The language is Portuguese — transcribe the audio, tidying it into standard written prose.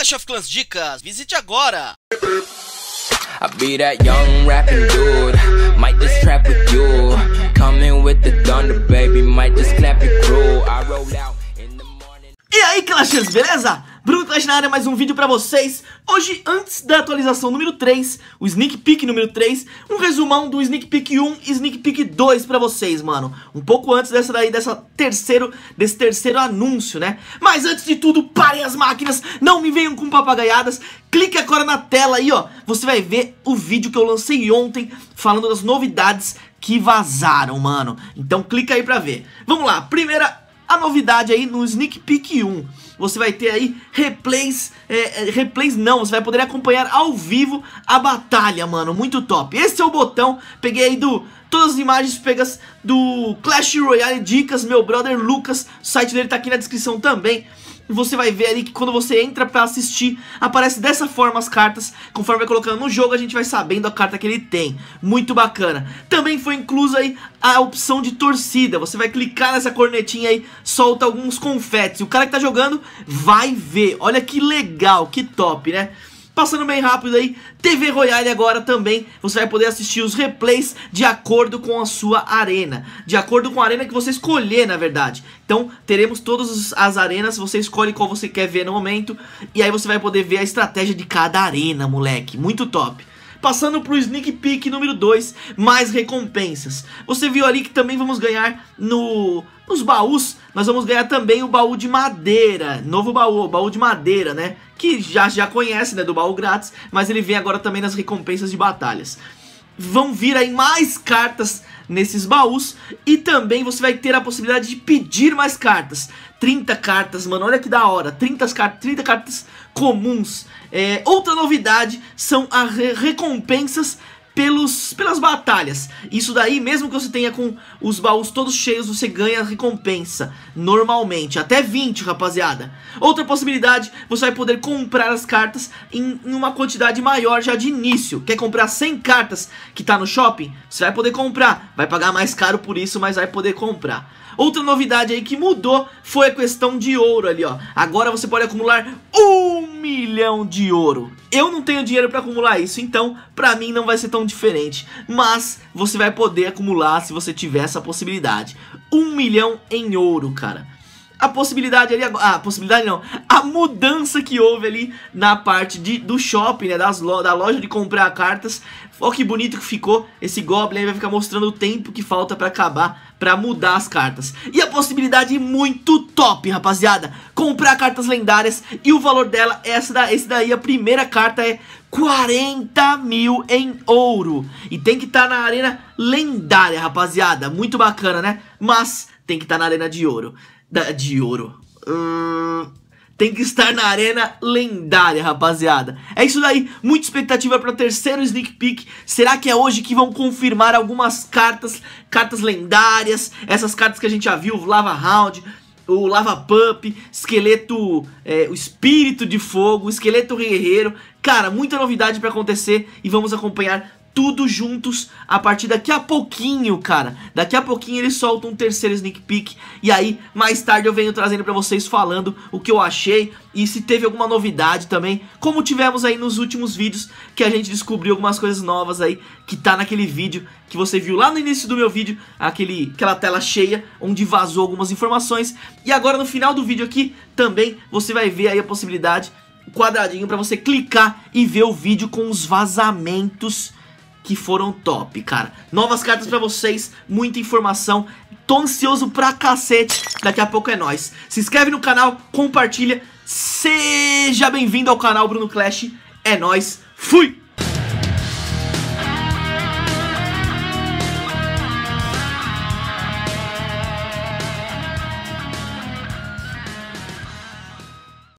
Clash of Clans Dicas, visite agora! I be that young rapping dude, might just trap with you, coming with the thunder baby, might just clap it crew, I roll out in the morning. E aí, Clashers, beleza? Bruno Clash na área, mais um vídeo pra vocês. Hoje, antes da atualização número 3, o Sneak Peek número 3, um resumão do Sneak Peek 1 e Sneak Peek 2 pra vocês, mano. Um pouco antes desse terceiro anúncio, né? Mas antes de tudo, parem as máquinas, não me venham com papagaiadas. Clique agora na tela aí, ó. Você vai ver o vídeo que eu lancei ontem, falando das novidades que vazaram, mano. Então clica aí pra ver. Vamos lá, a novidade aí no Sneak Peek 1, você vai ter aí replays não, você vai poder acompanhar ao vivo a batalha, mano, muito top. Esse é o botão, peguei aí todas as imagens pegas do Clash Royale Dicas, meu brother Lucas, o site dele tá aqui na descrição também. E você vai ver ali que quando você entra pra assistir, aparece dessa forma as cartas. Conforme vai colocando no jogo, a gente vai sabendo a carta que ele tem. Muito bacana. Também foi inclusa aí a opção de torcida. Você vai clicar nessa cornetinha aí, solta alguns confetes. E o cara que tá jogando vai ver. Olha que legal, que top, né? Passando bem rápido aí, TV Royale agora também, você vai poder assistir os replays de acordo com a sua arena. De acordo com a arena que você escolher, na verdade. Então, teremos todas as arenas, você escolhe qual você quer ver no momento. E aí você vai poder ver a estratégia de cada arena, moleque. Muito top. Passando pro Sneak Peek número 2, mais recompensas. Você viu ali que também vamos ganhar nos baús, nós vamos ganhar também o baú de madeira. Novo baú, baú de madeira, né? Que já conhece, né, do baú grátis, mas ele vem agora também nas recompensas de batalhas. Vão vir aí mais cartas nesses baús e também você vai ter a possibilidade de pedir mais cartas. 30 cartas, mano, olha que da hora, 30 cartas comuns. Outra novidade são as recompensas pelas batalhas. Isso daí, mesmo que você tenha com os baús todos cheios, você ganha recompensa normalmente, até 20, rapaziada. Outra possibilidade, você vai poder comprar as cartas em uma quantidade maior já de início. Quer comprar 100 cartas que tá no shopping? Você vai poder comprar, vai pagar mais caro por isso, mas vai poder comprar. Outra novidade aí que mudou foi a questão de ouro ali, ó. Agora você pode acumular 1 milhão de ouro. Eu não tenho dinheiro pra acumular isso, então pra mim não vai ser tão diferente. Mas você vai poder acumular se você tiver essa possibilidade. 1 milhão em ouro, cara. A possibilidade ali, a mudança que houve ali na parte do shopping, né, da loja de comprar cartas. Olha que bonito que ficou, esse Goblin aí vai ficar mostrando o tempo que falta pra acabar, pra mudar as cartas. E a possibilidade muito top, rapaziada, comprar cartas lendárias e o valor dela, esse daí, a primeira carta é 40 mil em ouro. E tem que estar na arena lendária, rapaziada, muito bacana, né? Mas tem que estar na arena de ouro. Tem que estar na arena lendária, rapaziada. É isso daí, muita expectativa para o terceiro Sneak Peek. Será que é hoje que vão confirmar algumas cartas lendárias? Essas cartas que a gente já viu, o Lava Round, o Lava Pup, esqueleto, o Espírito de Fogo, o esqueleto guerreiro. Cara, muita novidade para acontecer e vamos acompanhar tudo juntos a partir daqui a pouquinho, cara. Daqui a pouquinho eles soltam um terceiro Sneak Peek. E aí, mais tarde eu venho trazendo pra vocês falando o que eu achei e se teve alguma novidade também, como tivemos aí nos últimos vídeos, que a gente descobriu algumas coisas novas aí, que tá naquele vídeo que você viu lá no início do meu vídeo, aquela tela cheia, onde vazou algumas informações. E agora no final do vídeo aqui, também você vai ver aí a possibilidade, quadradinho pra você clicar e ver o vídeo com os vazamentos que foram top, cara. Novas cartas pra vocês, muita informação. Tô ansioso pra cacete. Daqui a pouco é nóis. Se inscreve no canal, compartilha. Seja bem-vindo ao canal Bruno Clash. É nóis. Fui!